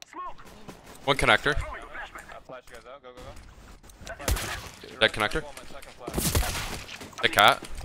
One connector. I'll flash you guys out. Go, go, go. Dead connector. Dead cat.